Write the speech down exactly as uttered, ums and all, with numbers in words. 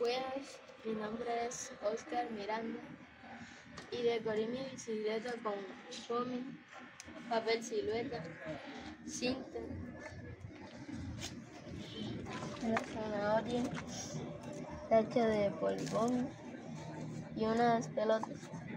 Buenas, mi nombre es Oscar Miranda y decoré mi bicicleta con foamy, papel silueta, cinta, una zanahoria, tacha de poligonio y unas pelotas.